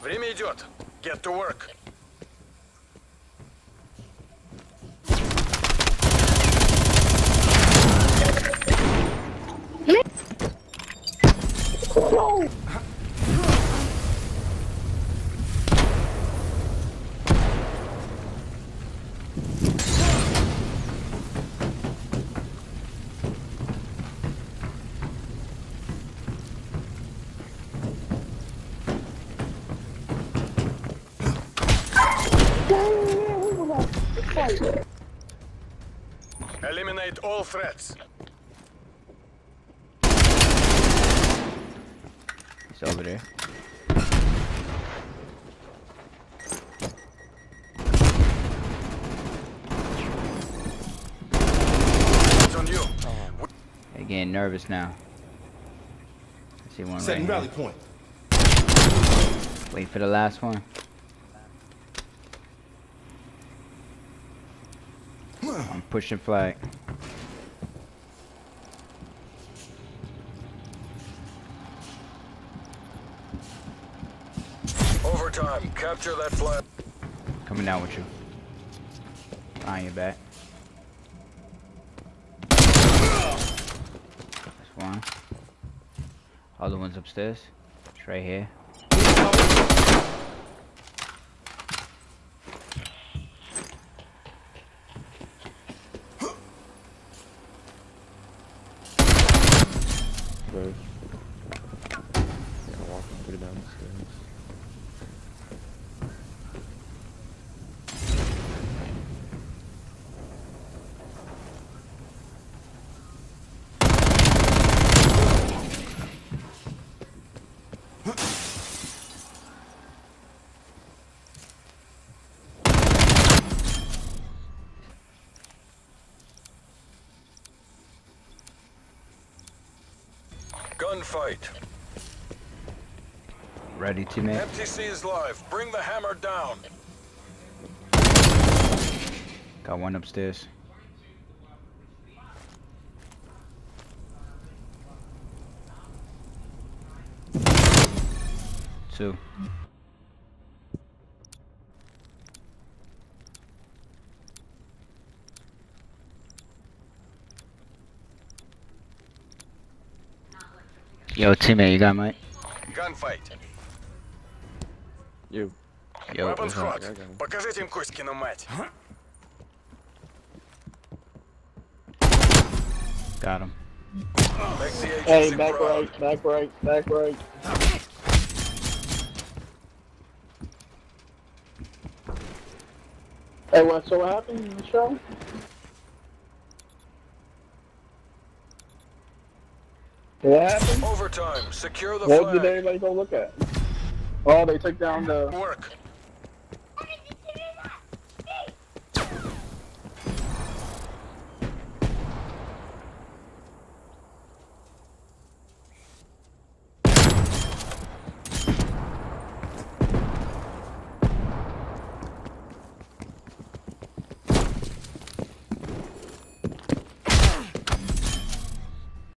Время идет. Get to work. Eliminate all threats. He's over there. It's on you. They're getting nervous now. I see one right Setting here. rally point. Wait for the last one. I'm pushing flag. Overtime. Capture that flag. Coming down with you. On your back. That's one. Other one's upstairs. It's right here. Right. Yeah, walking pretty down the stairs. Gunfight. Ready, teammate? MTC is live. Bring the hammer down. Got one upstairs. Two. Yo, teammate, you got Mike? Gunfight. You. Yo, Weapons what's up? hot. Покажите им Коськину мать. Got him. Make the Hey, agency back proud. right, back right, back right. Hey, so what happened in the show? What happened? Overtime. Secure the What did flag. everybody go look at? Oh, they took down the... Work.